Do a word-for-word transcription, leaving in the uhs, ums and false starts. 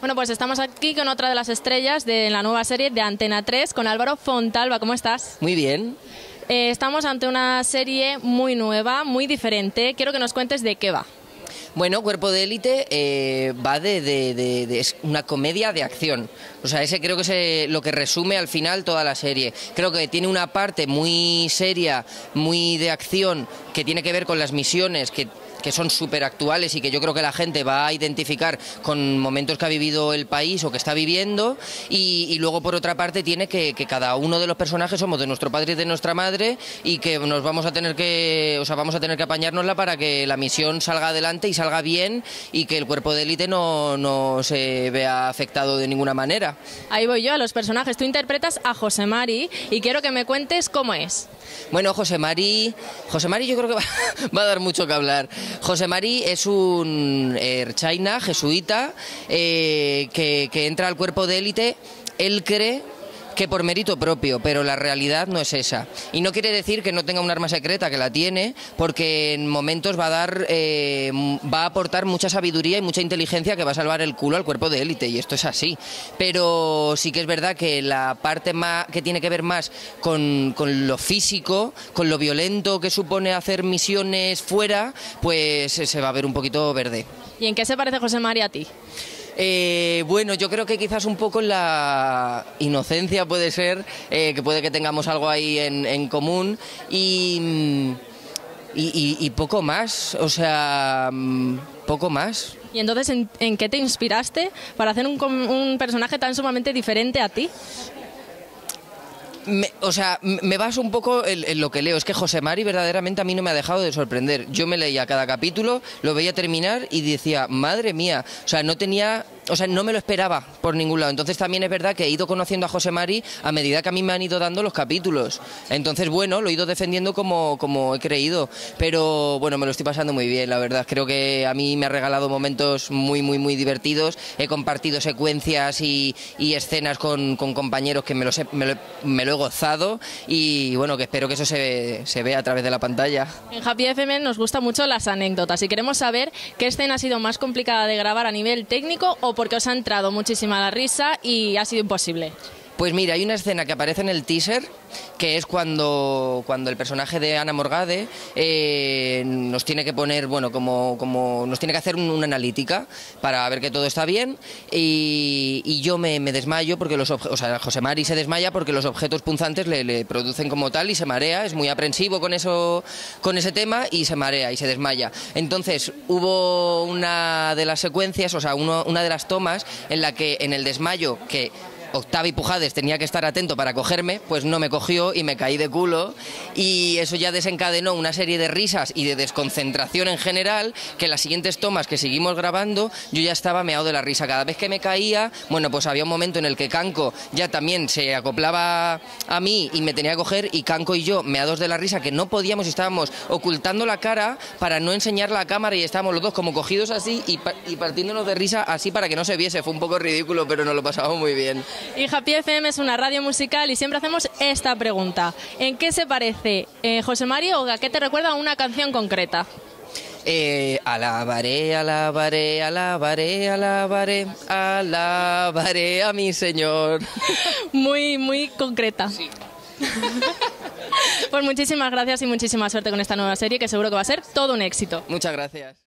Bueno, pues estamos aquí con otra de las estrellas de la nueva serie de Antena tres, con Álvaro Fontalba. ¿Cómo estás? Muy bien. Eh, estamos ante una serie muy nueva, muy diferente. Quiero que nos cuentes de qué va. Bueno, Cuerpo de Élite eh, va de, de, de, de es una comedia de acción. O sea, ese creo que es eh, lo que resume al final toda la serie. Creo que tiene una parte muy seria, muy de acción, que tiene que ver con las misiones, que que son súper actuales y que yo creo que la gente va a identificar con momentos que ha vivido el país o que está viviendo, y, y luego por otra parte tiene que, que cada uno de los personajes somos de nuestro padre y de nuestra madre, y que nos vamos a tener que, o sea, vamos a tener que apañárnosla para que la misión salga adelante y salga bien, y que el Cuerpo de Élite no, no se vea afectado de ninguna manera. Ahí voy yo, a los personajes. Tú interpretas a José Mari y quiero que me cuentes cómo es. Bueno, José Mari, José Mari yo creo que va, va a dar mucho que hablar. José Mari es un erchaina jesuita eh, que, que entra al Cuerpo de Élite. Él cree que por mérito propio, pero la realidad no es esa. Y no quiere decir que no tenga un arma secreta, que la tiene, porque en momentos va a dar, eh, va a aportar mucha sabiduría y mucha inteligencia que va a salvar el culo al Cuerpo de Élite, y esto es así. Pero sí que es verdad que la parte más, que tiene que ver más con, con lo físico, con lo violento que supone hacer misiones fuera, pues se va a ver un poquito verde. ¿Y en qué se parece José Mari a ti? Eh, bueno, yo creo que quizás un poco en la inocencia puede ser, eh, que puede que tengamos algo ahí en, en común, y, y, y, y poco más, o sea, poco más. ¿Y entonces en, en qué te inspiraste para hacer un, un personaje tan sumamente diferente a ti? Me, o sea, me baso un poco en, en lo que leo. Es que José Mari verdaderamente a mí no me ha dejado de sorprender. Yo me leía cada capítulo, lo veía terminar y decía, madre mía, o sea, no tenía... O sea, no me lo esperaba por ningún lado. Entonces también es verdad que he ido conociendo a José Mari a medida que a mí me han ido dando los capítulos. Entonces, bueno, lo he ido defendiendo como, como he creído. Pero, bueno, me lo estoy pasando muy bien, la verdad. Creo que a mí me ha regalado momentos muy, muy, muy divertidos. He compartido secuencias y, y escenas con, con compañeros que me, los he, me, lo, me lo he gozado. Y, bueno, que espero que eso se, se vea a través de la pantalla. En Happy F M nos gustan mucho las anécdotas y queremos saber qué escena ha sido más complicada de grabar a nivel técnico o porque os ha entrado muchísima la risa y ha sido imposible. Pues mira, hay una escena que aparece en el teaser, que es cuando, cuando el personaje de Ana Morgade eh, nos tiene que poner, bueno, como, como nos tiene que hacer un, una analítica para ver que todo está bien, y, y yo me, me desmayo porque los objetos, o sea, José Mari se desmaya porque los objetos punzantes le, le producen como tal y se marea, es muy aprensivo con eso, con ese tema, y se marea y se desmaya. Entonces hubo una de las secuencias, o sea, uno, una de las tomas en la que en el desmayo, que Octavi Pujades tenía que estar atento para cogerme, pues no me cogió y me caí de culo, y eso ya desencadenó una serie de risas y de desconcentración en general, que en las siguientes tomas que seguimos grabando yo ya estaba meado de la risa. Cada vez que me caía, bueno, pues había un momento en el que Canco ya también se acoplaba a mí y me tenía que coger, y Canco y yo meados de la risa, que no podíamos, estábamos ocultando la cara para no enseñar la cámara, y estábamos los dos como cogidos así y, y partiéndonos de risa así para que no se viese. Fue un poco ridículo, pero nos lo pasamos muy bien. Y Happy F M es una radio musical y siempre hacemos esta pregunta. ¿En qué se parece eh, José Mari, o a qué te recuerda una canción concreta? Eh, alabaré, alabaré, alabaré, alabaré, alabaré a mi Señor. Muy, muy concreta. Sí. Pues muchísimas gracias y muchísima suerte con esta nueva serie, que seguro que va a ser todo un éxito. Muchas gracias.